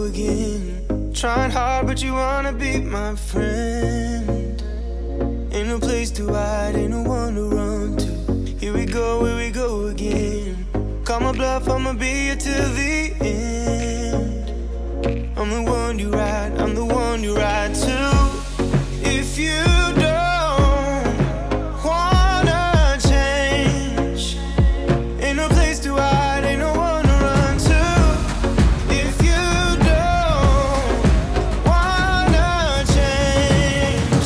go again. Trying hard, but you wanna be my friend. Ain't no place to hide, ain't no one to run to. Here we go again. Call my bluff, I'ma be here till the end. I'm the one you ride, I'm the one you ride to. If you don't wanna change, ain't no place to hide, ain't no one to run to. If you don't wanna change,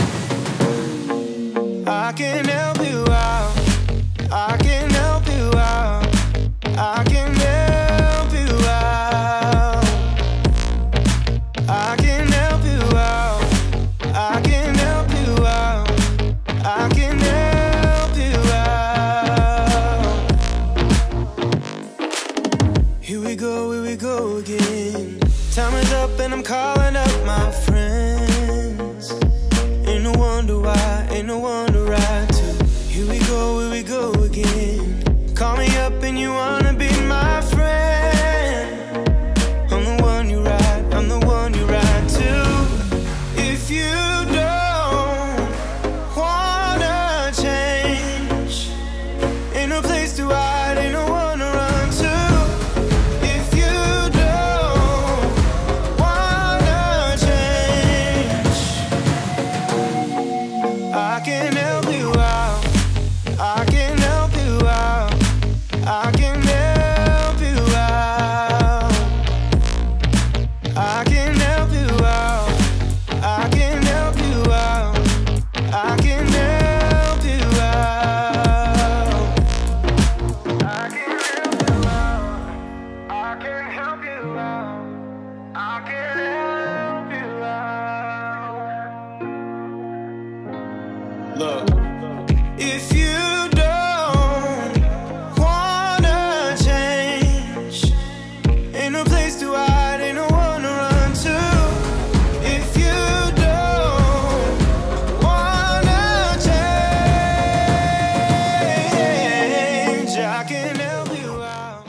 I can help you out, I can help you out, I can help you out, I can help you out, I can help you out, I can help you out. Here we go again. Time is up and I'm calling up my friends. Ain't no wonder why, ain't no one to ride to. Here we go again. Call me up and you wanna be my friend. I'm the one you ride, I'm the one you ride to. If you don't wanna change, ain't no place to hide, ain't no one to run to. If you don't wanna change, I can help you out, I can help you out, I can help you out, I can help you out, I can help you out, I can help you out, I can help you out, I can help you out, I can help you out. Look, if you don't wanna change, ain't no place to hide, ain't no one to run to. If you don't wanna change, I can help you out.